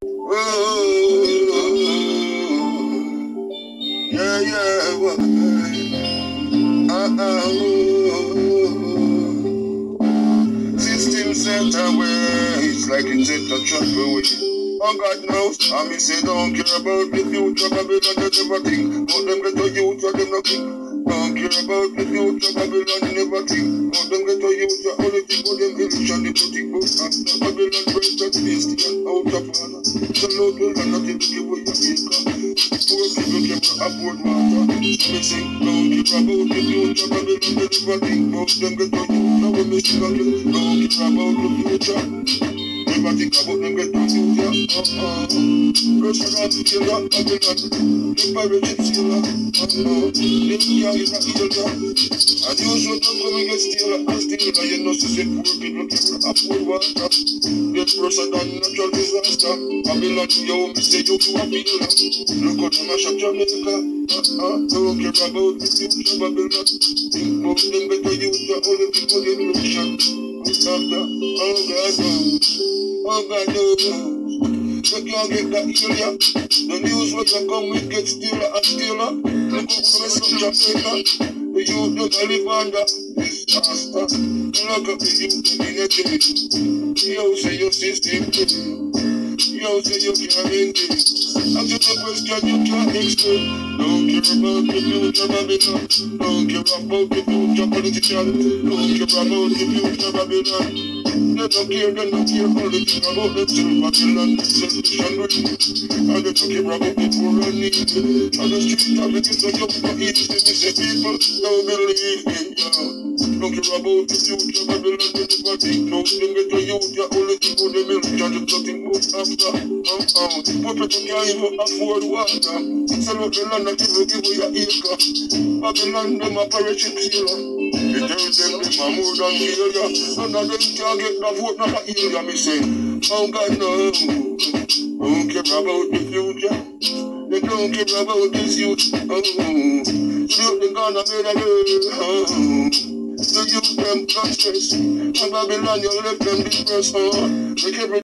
Yeah, yeah, system set away, it's like it set a trap away. Oh God knows, I mean say don't care about the future, Babylon does everything. But them get to youth, so them nothing. Don't care about the future, Babylon never think. But them get to youth, so only thing for them illusion, the putting book. After Babylon breaks that beast, and out of honor. So Lord will have nothing to give away your acre. Poor people came to afford water. So we sing, don't care about the future, Babylon does everything. But them get to youth, so we miss it again. Don't care about the future. Never think about them get to youth, yeah. Russia got to kill that Babylon. The pirate stealer. They can't get that healer. And you should not come and get stealer. And stealer, you know, say poor people can't afford water. Get worse than natural disaster. Babylon, you me say you a healer. Look at them mash up Jamaica. Don't care about the future, Babylon. Think about them get to youth, the only people in illusion. Oh God knows. Oh God knows. You can't get that healer. The news when you come with get stealer and stealer. Look up to mess up Jamaica. The youth don't live under disaster. Look up the youth in the day. You say your system. You say you can't maintain. Answer the question you can't explain. Don't care about the future Babylon. Don't care about the future politician. Don't care about the future Babylon. They don't care, they don't care only thing about themselves. Babylon, selfish and greedy. And they don't care about the poor and needy. On the street of the kids are young for easy. They say people don't believe me, yeah. Don't care about the future Babylon. They never think, no, they get to youth. You're only thing for the military. There's nothing more after. Poor people can't even afford water. Sell out the land that will give you your acre. Babylon, them a parachute sailor. They tell them are more than failure. None of them can't get the vote, not a area, me say. Oh God, no. Don't care about the future. They don't care about this youth. Youth, they gonna made a girl. The youth, them can't stress. And Babylon, you left them depressed. They keep